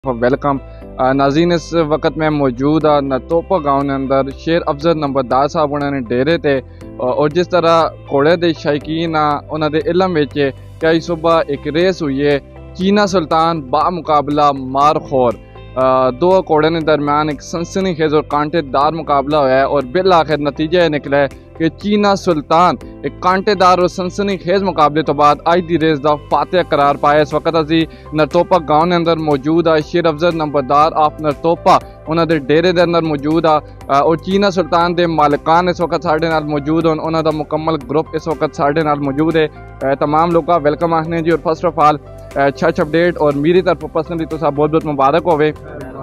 Welcome नाज़रीन। इस वक्त मैं मौजूद हाँ नरतोपा गाँव के अंदर शेर अफजल नंबरदार साहब उन्होंने डेरे थे और जिस तरह घोड़े के शौकीन आ उन्होंने इलम में कई सुबह एक रेस हुई है चीना सुल्तान बामुकाबला मारखोर दो घोड़े के दरमियान एक सनसनीखेज और कांटेदार मुकाबला हुआ है और बिल आखिर नतीजा निकला है कि चीना सुल्तान एक कांटेदार और सनसनीखेज मुकाबले तो बाद अज की रेस का फातह करार पाया। इस वक्त असी नरतोपा गाँव के अंदर मौजूद आ शेर अफजल नंबरदार ऑफ नरतोपा उन्होंने डेरे के अंदर मौजूद आ और चीना सुल्तान के मालिकान इस वक्त साढ़े नाल मौजूद हैं। उन्होंने मुकम्मल ग्रुप इस वक्त साढ़े नाल मौजूद है। तमाम लोग वेलकम आखने जी और फर्स्ट ऑफ ऑल छछ अपडेट और मेरी तरफ पर्सनली तो बहुत बहुत मुबारक होवे।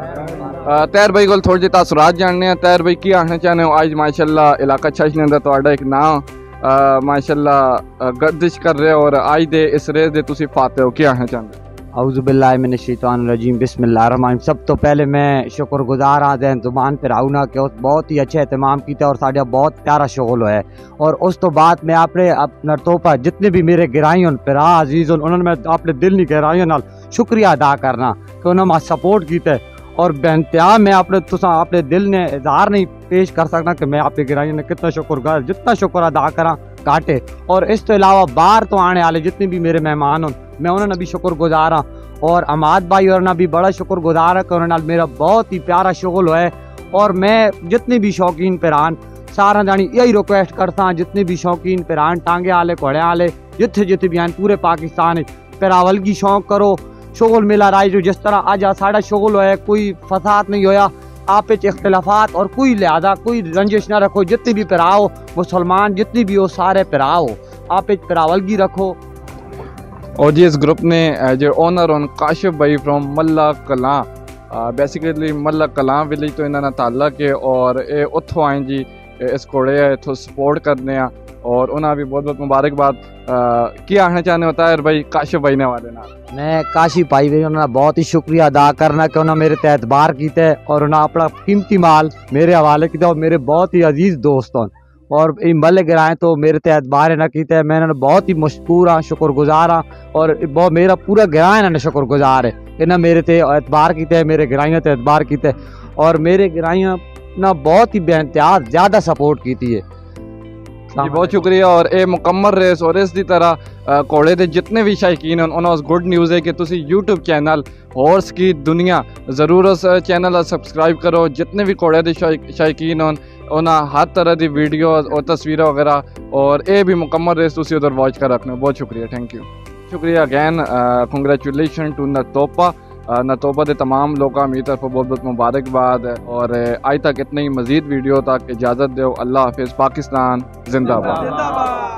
तैर भाई को थोड़ी जी तासुरात जानने। तैर भाई की आखना चाहते हो आज माशाल्लाह इलाका छछ के अंदर तो एक नाम माशाल्लाह गर्दिश कर रहे हो और आज दे इस रेस दे तुसी फाते हो, क्या आखना चाहते हो? औज़ुबिल्लाहि मिनश्शैतानिर्रजीम बिस्मिल्लाहिर्रहमानिर्रहीम। सब तो पहले मैं शुक्रगुजार हाँ दैन जुबान पर आऊना कि बहुत ही अच्छा एहतमाम किया और साढ़ा बहुत प्यारा शोल है। और उस तो बाद मैं अपने नरतोपा जितने भी मेरे गिराइयों पिरा अजीज उन्होंने मैं अपने दिल की गहराइयों नाल शुक्रिया अदा करना कि उन्होंने सपोर्ट किया और बेनतहा मैं अपने दिल ने इजहार नहीं पेश कर सकता कि मैं अपने गिराइयों ने कितना शुक्रगुजार जितना शुक्र अदा करा घाटे। और इस तो अलावा बाहर तो आने वाले जितने भी मेरे मेहमान हो मैं उन्होंने भी शुक्रगुजार हाँ और अमाद भाई और भी बड़ा शुक्रगुजार है कि उन्होंने मेरा बहुत ही प्यारा शोल है। और मैं जितने भी शौकीन पिरान सारा जानी यही रिक्वेस्ट करता हाँ जितने भी शौकीन पिरान टांगे आले घोड़े आले जिथे जिथे भी आन पूरे पाकिस्तान पिरावल की शौक करो शोल मिला राय जो जिस तरह अज साढ़ा शोल है कोई फसाद नहीं होया आप इख्तलाफात और कोई लिहाजा कोई रंजिश ना रखो। जितने भी पिराओ मुसलमान जितनी भी हो सारे पिराओ आप पिरावल की रखो। और जी इस ग्रुप ने जो ओनर ऑन काशिफ भाई from Malla Kalan basically Malla Kalan village तो इन्होंने ताल्लुक है और ये उतो आए जी इस घोड़े इतों सपोर्ट करने और उन्हें भी बहुत बहुत मुबारकबाद। क्या आखना चाहते होता है भाई काशिफ भाई ने वाले ना? मैं काशिफ भाई भाई उन्होंने बहुत ही शुक्रिया अदा करना कि उन्होंने मेरे ते एतबार किया और उन्हें अपना कीमती माल मेरे हवाले किया और मेरे बहुत ही अजीज दोस्त हैं और मल गिराए तो मेरे ते एतबार ना किया। मैं इन्होंने बहुत ही मशकूर हाँ शुक्रगुजार हाँ और बहुत मेरा पूरा गिराए इन्होंने शुक्रगुजार है। इन्हें मेरे ते एतबार किया मेरे गिराइयों ते एतबार किया और मेरे गिराइयों ना बहुत ही बेइंतहा ज़्यादा सपोर्ट की है। जी बहुत शुक्रिया। और ये मुकम्मल रेस और इस दी तरह घोड़े के जितने भी शौकीन हैं उन्होंने गुड न्यूज़ है कि तुसी यूट्यूब चैनल हॉर्स की दुनिया ज़रूर उस चैनल सब्सक्राइब करो। जितने भी घोड़े के शौकीन हैं उन्हें हर तरह की वीडियो और तस्वीर वगैरह और ये भी मुकम्मल रेस तुसी उधर वॉच कर रखना। बहुत शुक्रिया, थैंक यू, शुक्रिया again. Congratulation to Nartopa Nartopa के तमाम लोगों मेरी तरफ बहुत बहुत मुबारकबाद और आज तक इतनी ही मज़ीद वीडियो तक इजाज़त दो। अल्लाह हाफिज़, पाकिस्तान जिंदाबाद।